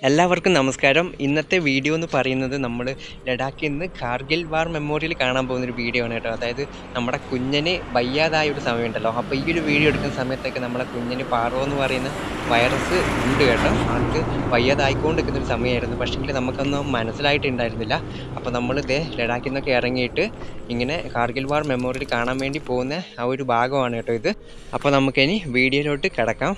എല്ലാവർക്കും നമസ്കാരം. ഇന്നത്തെ വീഡിയോ എന്ന് പറയുന്നത് നമ്മൾ ലഡാക്കിൽ നിന്ന് കാർഗിൽ വാർ മെമ്മോറിയൽ കാണാൻ പോകുന്നൊരു വീഡിയോ ആണ് കേട്ടോ. അതായത് നമ്മുടെ കുഞ്ഞിന് വയ്യാതായ ഒരു സമയമുണ്ടല്ലോ, അപ്പോൾ ഈ ഒരു വീഡിയോ എടുക്കുന്ന സമയത്തൊക്കെ നമ്മളെ കുഞ്ഞിന് പാറോ എന്ന് പറയുന്ന വൈറസ് ഉണ്ട് കേട്ടോ. ആൾക്ക് വയ്യാതായിക്കൊണ്ടിരിക്കുന്ന ഒരു സമയമായിരുന്നു. പക്ഷേങ്കിൽ നമുക്കൊന്നും മനസ്സിലായിട്ടുണ്ടായിരുന്നില്ല. അപ്പോൾ നമ്മൾ ഇതേ ലഡാക്കിൽ നിന്നൊക്കെ ഇറങ്ങിയിട്ട് ഇങ്ങനെ കാർഗിൽ വാർ മെമ്മോറിയൽ കാണാൻ വേണ്ടി പോകുന്ന ആ ഒരു ഭാഗമാണ് കേട്ടോ ഇത്. അപ്പോൾ നമുക്കിനി വീഡിയോയിലോട്ട് കിടക്കാം.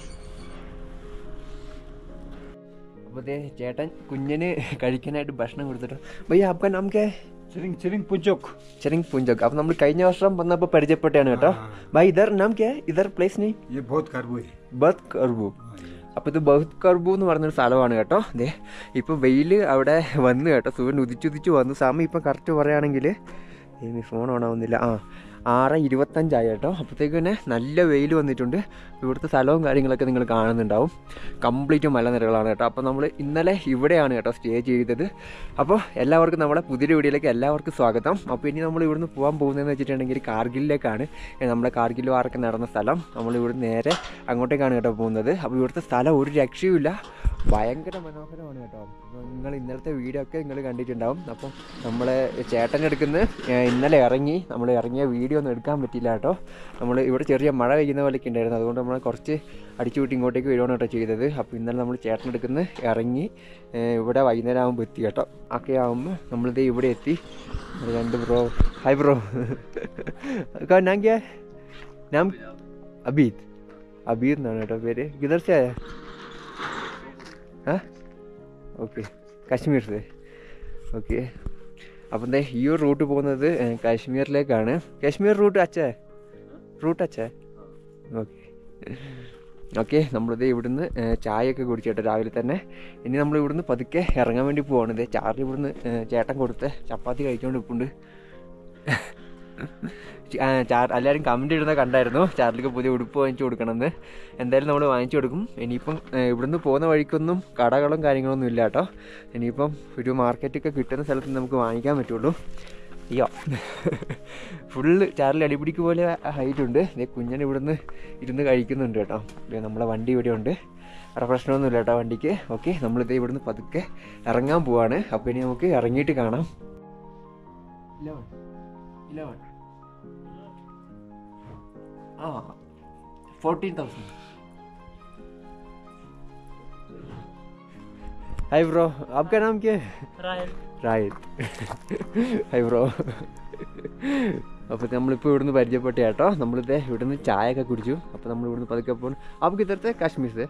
അപ്പോൾ ചേട്ടൻ കുഞ്ഞിന് കഴിക്കാനായിട്ട് ഭക്ഷണം കൊടുത്തിട്ട് ഭയ്യ ആപ്കാ നാം ക്യാ? चिरिंग पुंजोक। चिरिंग पुंजोक. അപ്പോൾ നമ്മൾ കഴിഞ്ഞ വർഷം വന്നപ്പോൾ പരിചയപ്പെട്ടാണ് കേട്ടോ. ഭായ് ഇധർ നാം ക്യാ? ഇധർ പ്ലേസ് നെയ്? ये बहुत करबू है। ബഹത് കർബു. അപ്പോൾ ഇത് ബഹത് കർബു എന്ന് പറഞ്ഞൊരു സ്ഥലമാണ് കേട്ടോ. ദേ ഇപ്പോൾ വെയിൽ അവിടെ വന്നു കേട്ടോ. സൂര്യൻ ഉദിച്ചുദിച്ച് വന്നു. സമയം ഇപ്പം കറക്റ്റ് പറയുകയാണെങ്കിൽ ഫോൺ ഓണാവുന്നില്ല. 6:25 കേട്ടോ. അപ്പോഴത്തേക്ക് തന്നെ നല്ല വെയിൽ വന്നിട്ടുണ്ട്. ഇവിടുത്തെ സ്ഥലവും കാര്യങ്ങളൊക്കെ നിങ്ങൾ കാണുന്നുണ്ടാവും. കംപ്ലീറ്റ് മലനിരകളാണ് കേട്ടോ. അപ്പോൾ നമ്മൾ ഇന്നലെ ഇവിടെയാണ് കേട്ടോ സ്റ്റേ ചെയ്തത്. അപ്പോൾ എല്ലാവർക്കും നമ്മളെ പുതിയൊരു വീഡിയോയിലേക്ക് എല്ലാവർക്കും സ്വാഗതം. അപ്പോൾ ഇനി നമ്മൾ ഇവിടുന്ന് പോകാൻ പോകുന്നതെന്ന് വെച്ചിട്ടുണ്ടെങ്കിൽ കാർഗിലിലേക്കാണ്. നമ്മളെ കാർഗിൽ വാറൊക്കെ നടന്ന സ്ഥലം. നമ്മൾ ഇവിടുന്ന് നേരെ അങ്ങോട്ടേക്കാണ് കേട്ടോ പോകുന്നത്. അപ്പോൾ ഇവിടുത്തെ സ്ഥലം ഒരു രക്ഷയുമില്ല, ഭയങ്കര മനോഹരമാണ് കേട്ടോ. അപ്പോൾ നിങ്ങൾ ഇന്നലത്തെ വീഡിയോ ഒക്കെ നിങ്ങൾ കണ്ടിട്ടുണ്ടാവും. അപ്പം നമ്മളെ ചേട്ടനെടുക്കുന്ന ഇന്നലെ നമ്മൾ ഇറങ്ങിയ വീഡിയോ ഒന്നും എടുക്കാൻ പറ്റിയില്ല കേട്ടോ. നമ്മൾ ഇവിടെ ചെറിയ മഴ പെയ്യുന്ന പോലെയൊക്കെ ഉണ്ടായിരുന്നു. അതുകൊണ്ട് നമ്മൾ കുറച്ച് അടിച്ചുവിട്ട് ഇങ്ങോട്ടേക്ക് വരുവാണ് കേട്ടോ ചെയ്തത്. അപ്പോൾ ഇന്നലെ നമ്മൾ ചേട്ടനെടുക്കുന്ന ഇറങ്ങി ഇവിടെ വൈകുന്നേരം ആകുമ്പോൾ എത്തി കേട്ടോ. ഒക്കെ ആകുമ്പോൾ നമ്മളിത് ഇവിടെ എത്തി. രണ്ട് ബ്രോ, ഹായ് ബ്രോ. നാം ക്യാ? നാം അബീദ്. അബീദ് എന്നാണ് കേട്ടോ പേര്. കിധർ സേ ആയാ? ഓക്കെ, കാശ്മീർ സേ. ഓക്കെ, അപ്പം എന്താ ഈ ഒരു റൂട്ട് പോകുന്നത് കാശ്മീരിലേക്കാണ്. കാശ്മീർ റൂട്ട് അച്ഛേ? ഓക്കെ, നമ്മളിത് ഇവിടുന്ന് ചായയൊക്കെ കുടിച്ചിട്ട് രാവിലെ തന്നെ. ഇനി നമ്മൾ ഇവിടുന്ന് പതുക്കെ ഇറങ്ങാൻ വേണ്ടി പോവാണ്. ഇതേ ചാർലി ഇവിടുന്ന് ചേട്ടൻ കൊടുത്ത് ചപ്പാത്തി കഴിച്ചുകൊണ്ട് ഇപ്പുണ്ട്. എല്ലാവരും കമൻറ്റ് ഇടുന്ന കണ്ടായിരുന്നു ചാർലിക്ക് പുതിയ ഉടുപ്പ് വാങ്ങിച്ചു കൊടുക്കണമെന്ന്. എന്തായാലും നമ്മൾ വാങ്ങിച്ചു കൊടുക്കും. ഇനിയിപ്പം ഇവിടുന്ന് പോകുന്ന വഴിക്കൊന്നും കടകളും കാര്യങ്ങളൊന്നും ഇല്ല കേട്ടോ. ഇനിയിപ്പം ഒരു മാർക്കറ്റൊക്കെ കിട്ടുന്ന സ്ഥലത്ത് നമുക്ക് വാങ്ങിക്കാൻ പറ്റുള്ളൂ. അയ്യോ, ഫുള്ള് ചാർലി അടിപിടിക്ക് പോലെ ഹൈറ്റുണ്ട്. കുഞ്ഞൻ ഇവിടുന്ന് ഇരുന്ന് കഴിക്കുന്നുണ്ട് കേട്ടോ. നമ്മളെ വണ്ടി ഇവിടെ ഉണ്ട്, വേറെ പ്രശ്നമൊന്നുമില്ല കേട്ടോ വണ്ടിക്ക്. ഓക്കെ, നമ്മളിത് ഇവിടുന്ന് പതുക്കെ ഇറങ്ങാൻ പോവാണ്. അപ്പോൾ ഇനി നമുക്ക് ഇറങ്ങിയിട്ട് കാണാം. 14,000. हाय ब्रो, आपका नाम क्या है? राहिल. Hi bro. അപ്പോൾ നമ്മളിപ്പോൾ ഇവിടുന്ന് പരിചയപ്പെട്ട കേട്ടോ. നമ്മളിത് ഇവിടുന്ന് ചായ ഒക്കെ കുടിച്ചു. അപ്പോൾ നമ്മൾ ഇവിടുന്ന് പതുക്കെ പോകും. आप किधर से? काश्मीर से.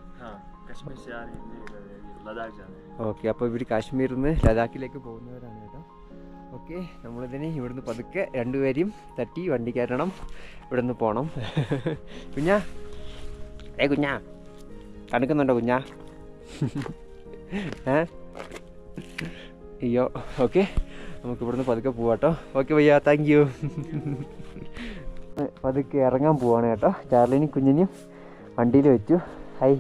ഓക്കെ, അപ്പോൾ ഇവർ കാശ്മീരിൽ നിന്ന് ലഡാക്കിലേക്ക് പോകുന്നവരാണ് കേട്ടോ. ഓക്കെ, നമ്മളിതിന് ഇവിടുന്ന് പതുക്കെ രണ്ടുപേരെയും തട്ടി വണ്ടി കയറ്റണം, ഇവിടുന്ന് പോകണം. കുഞ്ഞാ, കുഞ്ഞാ തണുക്കുന്നുണ്ടോ കുഞ്ഞാ? അയ്യോ. ഓക്കെ, നമുക്ക് ഇവിടുന്ന് പതുക്കെ പോവാട്ടോ. ഓക്കെ ഭയ്യ, താങ്ക് യു. പതുക്കെ ഇറങ്ങാൻ പോവാണ് കേട്ടോ. ചാർലിനും കുഞ്ഞിനും വണ്ടിയിൽ വെച്ചു. ഹായ്.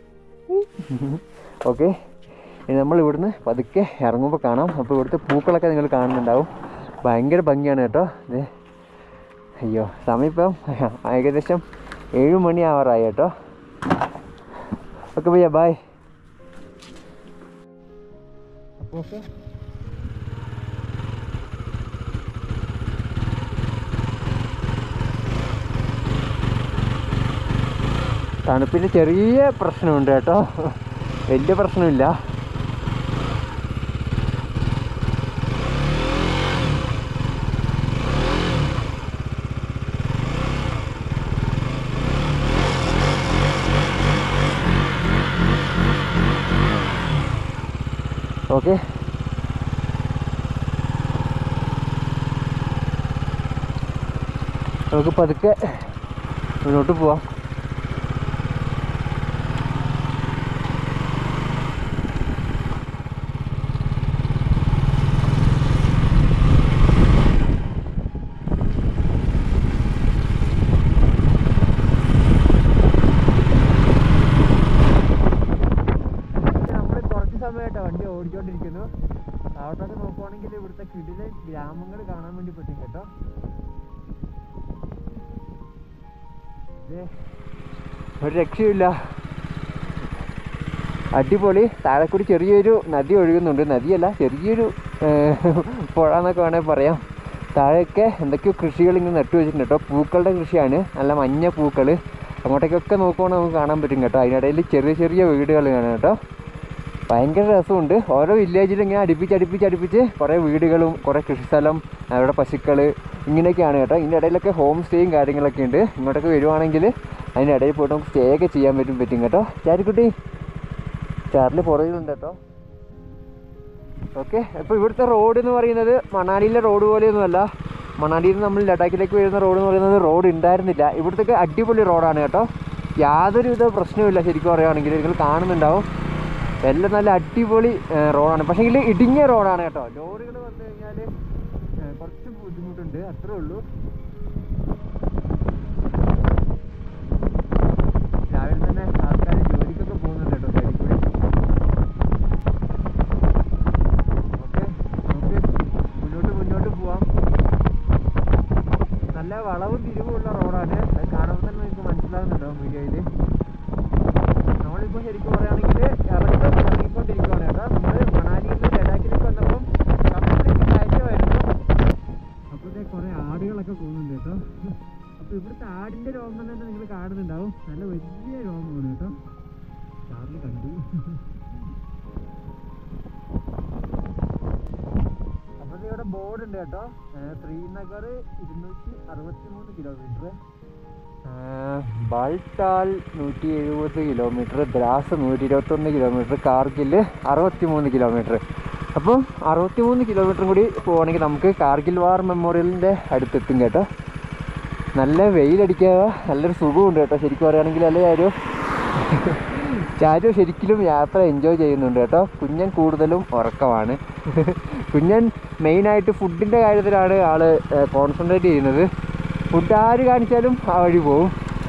ഓക്കെ, ഇനി നമ്മൾ ഇവിടുന്ന് പതുക്കെ ഇറങ്ങുമ്പോൾ കാണാം. അപ്പോൾ ഇവിടുത്തെ പൂക്കളൊക്കെ നിങ്ങൾ കാണുന്നുണ്ടാവും, ഭയങ്കര ഭംഗിയാണ് കേട്ടോ. അയ്യോ, സമയം ഇപ്പം ഏകദേശം 7 മണി ആവാറായി കേട്ടോ. ഓക്കെ ഭയ്യ, ബായ്. അപ്പോൾ തണുപ്പിന് ചെറിയ പ്രശ്നമുണ്ട് കേട്ടോ, വലിയ പ്രശ്നമില്ല. ഓക്കെ, നമുക്ക് പതുക്കെ മുന്നോട്ട് പോവാം. വണ്ടി ഓടിച്ചോണ്ടിരിക്കുന്നു. അവിടൊക്കെ നോക്കുവാണെങ്കിൽ ഇവിടുത്തെ കിടിലെ ഗ്രാമങ്ങൾ കാണാൻ വേണ്ടി പറ്റും കേട്ടോ. ഒരു രക്ഷയില്ല. അടിപൊളി. താഴെ കൂടി ചെറിയൊരു നദി ഒഴുകുന്നുണ്ട്, നദിയല്ല ചെറിയൊരു പുഴ എന്നൊക്കെ വേണമെങ്കിൽ പറയാം. താഴെയൊക്കെ എന്തൊക്കെയോ കൃഷികൾ ഇങ്ങനെ നട്ടു വെച്ചിട്ടുണ്ട് കേട്ടോ. പൂക്കളുടെ കൃഷിയാണ്, നല്ല മഞ്ഞ പൂക്കൾ. അങ്ങോട്ടേക്കൊക്കെ നോക്കുമ്പോൾ നമുക്ക് കാണാൻ പറ്റും കേട്ടോ. അതിനിടയിൽ ചെറിയ ചെറിയ വീടുകൾ കാണാം കേട്ടോ. ഭയങ്കര രസമുണ്ട്. ഓരോ വില്ലേജിലും ഇങ്ങനെ അടുപ്പിച്ച് കുറേ വീടുകളും കുറേ കൃഷിസ്ഥലം, അവിടെ പശുക്കൾ, ഇങ്ങനെയൊക്കെയാണ് കേട്ടോ. ഇതിൻ്റെ ഇടയിലൊക്കെ ഹോം സ്റ്റേയും കാര്യങ്ങളൊക്കെ ഉണ്ട്. ഇങ്ങോട്ടൊക്കെ വരുവാണെങ്കിൽ അതിൻ്റെ ഇടയിൽ പോയിട്ട് നമുക്ക് സ്റ്റേ ഒക്കെ ചെയ്യാൻ പറ്റും കേട്ടോ. ചാരിക്കുട്ടി ചാർലി പുറകിലുണ്ട് കേട്ടോ. ഓക്കെ, അപ്പോൾ ഇവിടുത്തെ റോഡ് എന്ന് പറയുന്നത് മണാലിയിലെ റോഡ് പോലെയൊന്നുമല്ല. മണാലിയിൽ നിന്ന് നമ്മൾ ലഡാക്കിലേക്ക് വരുന്ന റോഡ് എന്ന് പറയുന്നത് റോഡ് ഉണ്ടായിരുന്നില്ല. ഇവിടുത്തെ അടിപൊളി റോഡാണ് കേട്ടോ. യാതൊരുവിധ പ്രശ്നവുമില്ല. ശരിക്കും പറയുകയാണെങ്കിൽ നിങ്ങൾ കാണുന്നുണ്ടാവും, എല്ലാം നല്ല അടിപൊളി റോഡാണ്. പക്ഷേ എങ്കിൽ ഇടുങ്ങിയ റോഡാണ് കേട്ടോ. ലോറികൾ വന്നു കഴിഞ്ഞാൽ കുറച്ച് ബുദ്ധിമുട്ടുണ്ട്, അത്രേ ഉള്ളൂ. രാവിലെ തന്നെ ആൾക്കാർ ജോലിക്കൊക്കെ പോകുന്നുണ്ട് കേട്ടോ സൈഡിൽ കൂടി. ഓക്കെ, നമുക്ക് മുന്നോട്ട് പോവാം. നല്ല വളവും തിരിവുള്ള റോഡാണ്. അത് കാണുമ്പോൾ തന്നെ നിങ്ങൾക്ക് മനസ്സിലാകുന്നുണ്ടോ വീഡിയോയിൽ. നമ്മളിപ്പോൾ ശരിക്കും പറയുകയാണെങ്കിൽ ഇറങ്ങിക്കൊണ്ടിരിക്കുകയാണ് കേട്ടോ. നമ്മൾ മണാലിയിൽ നിന്ന് ലഡാക്കിലേക്ക് വന്നപ്പം കംപ്ലീറ്റ് കയറ്റമായിരുന്നു. അപ്പോഴത്തെ കുറേ ആടുകളൊക്കെ പോകുന്നുണ്ട് കേട്ടോ. അപ്പോൾ ഇവിടുത്തെ ആടിൻ്റെ രോമം തന്നെ നിങ്ങൾ കാണുന്നുണ്ടാവും, നല്ല വലിയ രോമമാണ് കേട്ടോ. ചാർലി കണ്ടു. അപ്പോൾ ഇവിടെ ബോർഡ് ഉണ്ട് കേട്ടോ. Srinagar 263 kilometre, Baltal 170 kilometre, Dras 121 kilometre, Kargil 63 kilometre. അപ്പം 63 കിലോമീറ്ററും കൂടി പോവുകയാണെങ്കിൽ നമുക്ക് കാർഗിൽ വാർ മെമ്മോറിയലിൻ്റെ അടുത്തെത്തും കേട്ടോ. നല്ല വെയിലടിക്കുക, നല്ലൊരു സുഖമുണ്ട് കേട്ടോ. ശരിക്കും പറയുകയാണെങ്കിൽ എല്ലാവരും ചാരു ശരിക്കും യാത്ര എൻജോയ് ചെയ്യുന്നുണ്ട് കേട്ടോ. കുഞ്ഞൻ കൂടുതലും ഉറക്കമാണ്. കുഞ്ഞൻ മെയിനായിട്ട് ഫുഡിൻ്റെ കാര്യത്തിലാണ് ആൾ കോൺസെൻട്രേറ്റ് ചെയ്യുന്നത്. ഫുഡ് ആര് കാണിച്ചാലും ആ വഴി പോവും.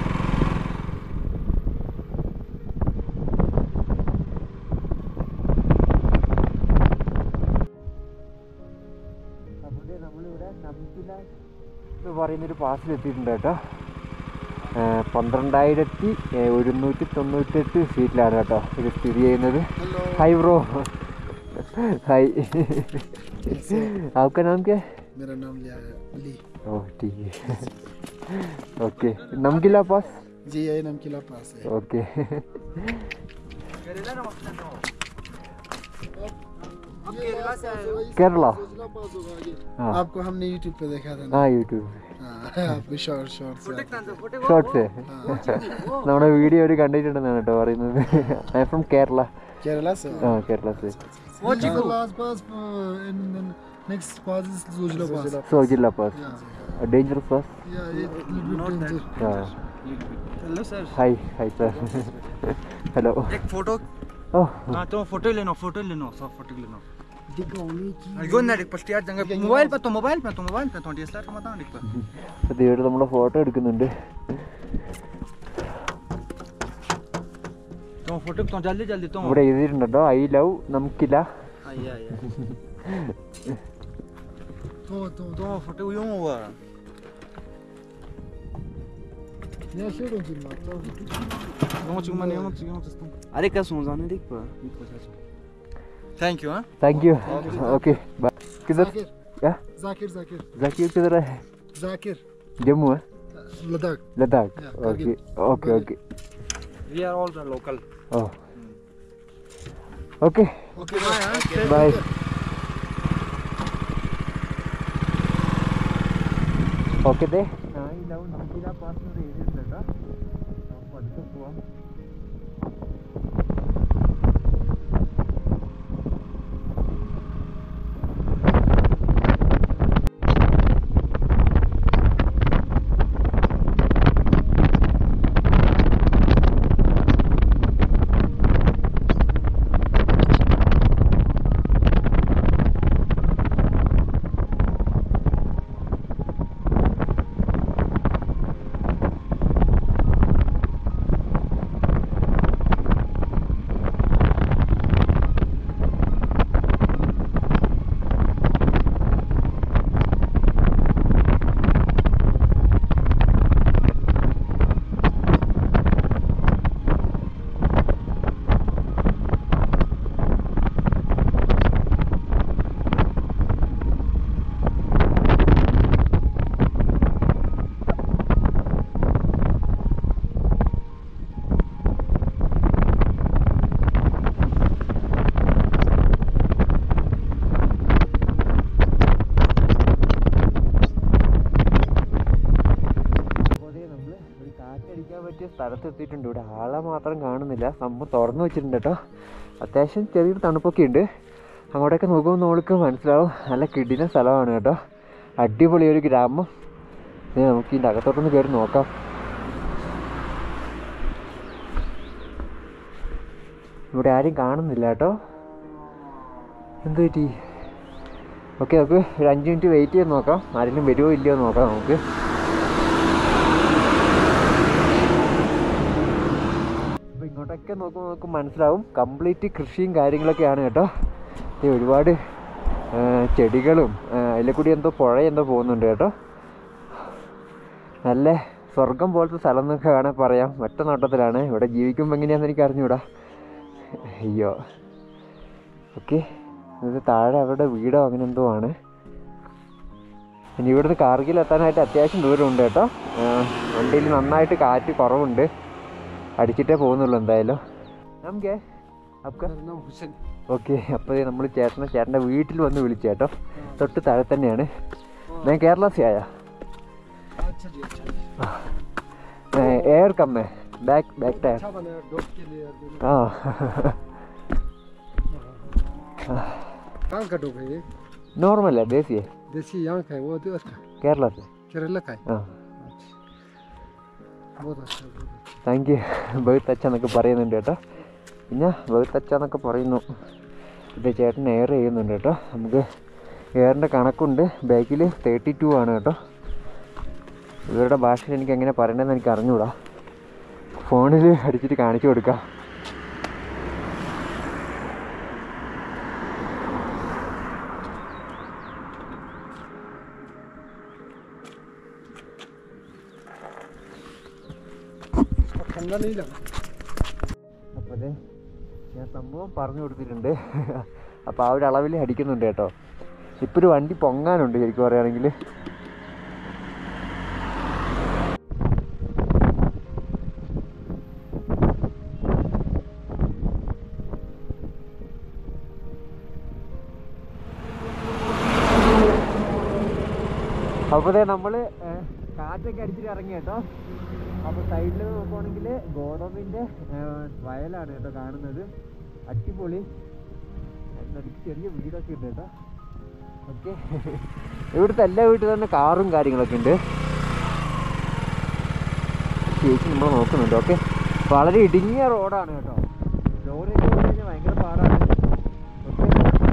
അപ്പോൾ നമ്മളിവിടെ നംകില എന്ന് പറയുന്നൊരു പാസിലെത്തിയിട്ടുണ്ട് കേട്ടോ. 12,198 ഫീറ്റിലാണ് കേട്ടോ ഇത് സ്ഥിതി ചെയ്യുന്നത്. Hi bro. ഹായ്. आपका नाम क्या है? मेरा नाम अली। ओह ठीक है। ओके, नमकीला पास? जी यही नमकीला पास है। ओके। केरला हाँ। आपको हमने यूट्यूब पे देखा था ना? हाँ यूट्यूब आपको शॉर्ट ഷോർട്സ് നമ്മുടെ വീഡിയോ ഒരു കണ്ടിട്ടുണ്ടെന്നാണ് കേട്ടോ പറയുന്നത്. I'm from Kerala. Kerala से? हाँ केरला से. last pass next pass is Zojila pass. Zojila pass. Dangerous pass? Yeah, it's a little bit dangerous. हाँ. Hello sir. Hi hi sir. Hello. एक फोटो। ओह हाँ तो फोटो लेना सब फोटो लेना। ഗോന്ന ഫസ്റ്റ് യാർ ജംഗ മൊബൈൽ पे तो मोबाइल पे तो डीएसएलआर का मत दिख पर ഇവിടെ നമ്മൾ ഫോട്ടോ എടുക്കുന്നുണ്ട്. तो फोटो तो जल्दी तो ഇവിടെ എഴുതിയിട്ടുണ്ടോ ഐ ലവ് നംകില. आया तो फोटो यूं हुआ Ne yaşıyorum şimdi hatta. Não tinha uma nenhuma, अरे क्या सुन जाने देख पर थैंक यू हां थैंक यू. Okay bye. किधर Zakir. क्या Zakir. जाकिर किधर है? Zakir. जम्मू है, Ladakh. Ladakh. Yeah, okay okay okay. We are all local oh okay Okay, bye. Bye. Okay ദേ ഐ ലവ് നംകില പാസ് എന്ന് എഴുതിയിട്ടുണ്ട് കേട്ടോ. അപ്പോൾ അടുത്ത് പോവാം. ഭാഗത്ത് എത്തിയിട്ടുണ്ട്. ഇവിടെ ആളെ മാത്രം കാണുന്നില്ല, സംഭവം തുറന്നു വെച്ചിട്ടുണ്ട് കേട്ടോ. അത്യാവശ്യം ചെറിയൊരു തണുപ്പൊക്കെ ഉണ്ട്. അങ്ങോട്ടൊക്കെ നോക്കുമ്പോൾ നമ്മൾക്ക് മനസ്സിലാവും നല്ല കിടിലൻ സ്ഥലമാണ് കേട്ടോ. അടിപൊളി ഒരു ഗ്രാമം. നമുക്ക് ഇതിൻ്റെ അകത്തോട്ടൊന്ന് കയറി നോക്കാം. ഇവിടെ ആരും കാണുന്നില്ല കേട്ടോ. എന്ത് പറ്റി? ഓക്കെ, നമുക്ക് ഒരു 5 മിനിറ്റ് വെയിറ്റ് ചെയ്ത് നോക്കാം, ആരെങ്കിലും വരുമോ ഇല്ലയോ നോക്കാം നമുക്ക്. അപ്പോൾ ഇങ്ങോട്ടൊക്കെ നോക്കുമ്പോൾ നമുക്ക് മനസ്സിലാവും കംപ്ലീറ്റ് കൃഷിയും കാര്യങ്ങളൊക്കെയാണ് കേട്ടോ. ഒരുപാട് ചെടികളും അതിലെ കൂടി എന്തോ പുഴ എന്തോ പോകുന്നുണ്ട് കേട്ടോ. നല്ല സ്വർഗം പോലത്തെ സ്ഥലം എന്നൊക്കെ വേണേൽ പറയാം. ഒറ്റ നോട്ടത്തിലാണ്. ഇവിടെ ജീവിക്കുമ്പോൾ എങ്ങനെയാണെന്ന് എനിക്ക് അറിഞ്ഞുകൂടാ. അയ്യോ. ഓക്കെ, ഇത് താഴെ അവരുടെ വീടോ അങ്ങനെ എന്തോ ആണ്. ഇനി ഇവിടുന്ന് കാർഗിൽ എത്താനായിട്ട് അത്യാവശ്യം ദൂരമുണ്ട് കേട്ടോ. വണ്ടിയിൽ നന്നായിട്ട് കാറ്റ് കുറവുണ്ട്, അടിച്ചിട്ടേ പോകുന്നുള്ളൂ എന്തായാലും. നമുക്ക് ഓക്കെ, അപ്പോൾ നമ്മൾ ചേട്ടൻ്റെ വീട്ടിൽ വന്ന് വിളിച്ചു കേട്ടോ. തൊട്ട് താഴെ തന്നെയാണ്. ഞാൻ കേരള से आया. एयर कम है, बैक टायर. हाँ. कहाँ का डॉग है ये? नॉर्मल है, देसी है. देसी यहाँ का है, वो उधर का? केरला से. केरला का है? हाँ. बहुत अच्छा. Thank you. ബഹുത്ത് അച്ഛ എന്നൊക്കെ പറയുന്നുണ്ട് കേട്ടോ. പിന്നെ ബഹുത്ത് അച്ഛ എന്നൊക്കെ പറയുന്നു. ഇത് ചേട്ടൻ എയർ ചെയ്യുന്നുണ്ട് കേട്ടോ. നമുക്ക് എയറിൻ്റെ കണക്കുണ്ട്. ബാക്കിൽ 32 ആണ് കേട്ടോ. ഇവരുടെ ഭാഷയിൽ എനിക്ക് എങ്ങനെ പറയണമെന്ന് എനിക്ക് അറിഞ്ഞുകൂടാ. ഫോണിൽ അടിച്ചിട്ട് കാണിച്ചു കൊടുക്കാം. അപ്പോൾ അതെ, ഞാൻ സംഭവം പറഞ്ഞു കൊടുത്തിട്ടുണ്ട്. അപ്പോൾ ആ ഒരു അളവിൽ അടിക്കുന്നുണ്ട് കേട്ടോ. ഇപ്പോൾ ഒരു വണ്ടി പൊങ്ങാനുണ്ട് ശരിക്കും പറയുകയാണെങ്കിൽ. അപ്പോൾ നമ്മൾ കാറ്റൊക്കെ അടിച്ചിട്ട് ഇറങ്ങി കേട്ടോ. അപ്പോൾ സൈഡിൽ നോക്കുവാണെങ്കിൽ ഗോതമ്പിൻ്റെ വയലാണ് കേട്ടോ കാണുന്നത്. അടിപൊളി. ചെറിയ വീടൊക്കെ ഉണ്ട് കേട്ടോ. ഓക്കെ, ഇവിടുത്തെ എല്ലാ വീട്ടിൽ തന്നെ കാറും കാര്യങ്ങളൊക്കെ ഉണ്ട്. ചേച്ചി നമ്മൾ നോക്കുന്നുണ്ട്. ഓക്കെ, വളരെ ഇടുങ്ങിയ റോഡാണ് കേട്ടോ. ലോറിയൊക്കെ വന്നു കഴിഞ്ഞാൽ ഭയങ്കര പാടാണ്. ഓക്കെ,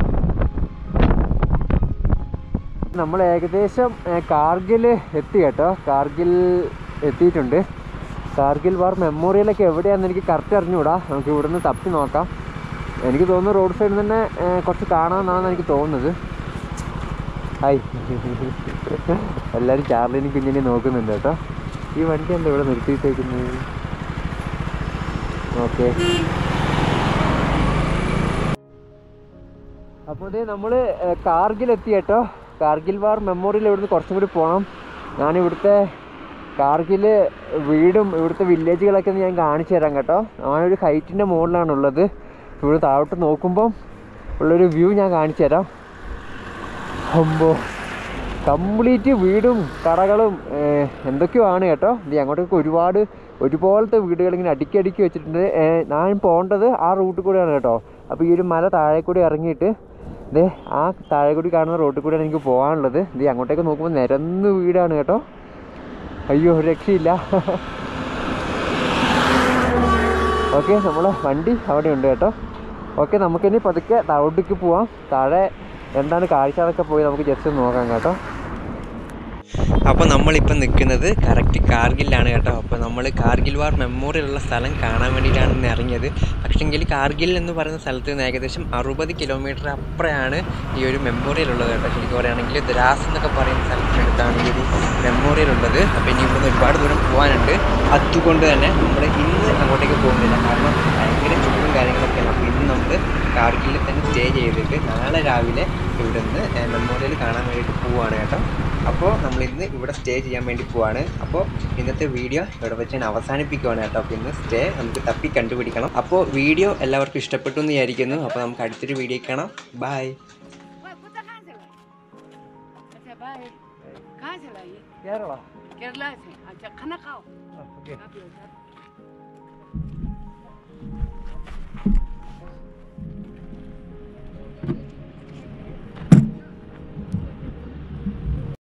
നമ്മൾ ഏകദേശം കാർഗിൽ എത്തി കേട്ടോ. കാർഗിൽ എത്തിയിട്ടുണ്ട്. കാർഗിൽ വാർ മെമ്മോറിയലൊക്കെ എവിടെയാണെന്ന് എനിക്ക് കറക്റ്റ് അറിഞ്ഞുകൂടാ. നമുക്ക് ഇവിടുന്ന് തപ്പി നോക്കാം. എനിക്ക് തോന്നുന്നു റോഡ് സൈഡിൽ തന്നെ കുറച്ച് കാണാമെന്നാണെന്ന് എനിക്ക് തോന്നുന്നത്. ഹായ്, എല്ലാവരും ചാർലിനും കുഞ്ഞിനെയും നോക്കുന്നുണ്ട് കേട്ടോ. ഈ വണ്ടി എന്താ ഇവിടെ നിർത്തിയിട്ടേക്കുന്നത്? ഓക്കെ, അപ്പോൾ ഇതേ നമ്മൾ കാർഗിൽ എത്തി കേട്ടോ. കാർഗിൽ വാർ മെമ്മോറിയൽ ഇവിടുന്ന് കുറച്ചും കൂടി പോകണം. ഞാനിവിടുത്തെ കാർഗിൽ വീടും ഇവിടുത്തെ വില്ലേജുകളൊക്കെ ഞാൻ കാണിച്ചു തരാം കേട്ടോ. ആ ഒരു ഹൈറ്റിൻ്റെ മുകളിലാണുള്ളത്. ഇവിടെ താഴോട്ട് നോക്കുമ്പം ഉള്ളൊരു വ്യൂ ഞാൻ കാണിച്ചു തരാം. അമ്പോ, കംപ്ലീറ്റ് വീടും കടകളും എന്തൊക്കെയോ ആണ് കേട്ടോ. ഇത് അങ്ങോട്ടൊക്കെ ഒരുപോലത്തെ വീടുകൾ ഇങ്ങനെ അടുക്കി വെച്ചിട്ടുണ്ട്. ഞാൻ പോകേണ്ടത് ആ റൂട്ടിൽ കൂടെയാണ് കേട്ടോ. അപ്പോൾ ഈ ഒരു മല താഴെ കൂടി ഇറങ്ങിയിട്ട് ഇതേ ആ താഴെ കൂടി കാണുന്ന റോട്ടിൽ കൂടെയാണ് എനിക്ക് പോകാനുള്ളത്. ഇത് അങ്ങോട്ടേക്ക് നോക്കുമ്പോൾ നിരന്ന് വീടാണ് കേട്ടോ. അയ്യോ, ഒരു രക്ഷയില്ല. ഓക്കെ, നമ്മളെ വണ്ടി അവിടെ ഉണ്ട് കേട്ടോ. ഓക്കെ, നമുക്കിനി പതുക്കെ താഴോട്ടേക്ക് പോവാം. താഴെ എന്താണ് കാഴ്ച അതൊക്കെ പോയി നമുക്ക് ജസ്റ്റ് നോക്കാം കേട്ടോ. അപ്പോൾ നമ്മളിപ്പോൾ നിൽക്കുന്നത് കറക്റ്റ് കാർഗിലാണ് കേട്ടോ. അപ്പോൾ നമ്മൾ കാർഗിൽ വാർ മെമ്മോറിയലുള്ള സ്ഥലം കാണാൻ വേണ്ടിയിട്ടാണ് ഇന്ന് ഇറങ്ങിയത്. പക്ഷേങ്കിൽ കാർഗിൽ എന്ന് പറയുന്ന സ്ഥലത്ത് നിന്ന് ഏകദേശം 60 കിലോമീറ്റർ അപ്പുറമാണ് ഈ ഒരു മെമ്മോറിയൽ ഉള്ളത് കേട്ടോ. ശരിക്കും പറയുകയാണെങ്കിൽ ദ്രാസ് എന്നൊക്കെ പറയുന്ന സ്ഥലത്തിനടുത്താണ് ഈ ഒരു മെമ്മോറിയൽ ഉള്ളത്. അപ്പോൾ ഇനി ഇവിടുന്ന് ഒരുപാട് ദൂരം പോകാനുണ്ട്. അതുകൊണ്ട് തന്നെ നമ്മൾ ഇന്ന് അങ്ങോട്ടേക്ക് പോകുന്നില്ല, കാരണം ഭയങ്കര ചൂടും കാര്യങ്ങളൊക്കെയാണ്. അപ്പോൾ ഇന്ന് നമ്മൾ കാർഗിലിൽ തന്നെ സ്റ്റേ ചെയ്തിട്ട് നാളെ രാവിലെ ഇവിടുന്ന് മെമ്മോറിയൽ കാണാൻ വേണ്ടിയിട്ട് പോവുകയാണ് കേട്ടോ. അപ്പോൾ നമ്മളിന്ന് ഇവിടെ സ്റ്റേ ചെയ്യാൻ വേണ്ടി പോവാണ്. അപ്പോൾ ഇന്നത്തെ വീഡിയോ ഇവിടെ വെച്ച് ഞാൻ അവസാനിപ്പിക്കുകയാണ് കേട്ടോ. അപ്പോൾ ഇന്ന് സ്റ്റേ നമുക്ക് തപ്പി കണ്ടുപിടിക്കണം. അപ്പോൾ വീഡിയോ എല്ലാവർക്കും ഇഷ്ടപ്പെട്ടു എന്ന് വിചാരിക്കുന്നു. അപ്പോൾ നമുക്ക് അടുത്തൊരു വീഡിയോ കാണാം. ബൈ. കേരള. കേട്ടോ.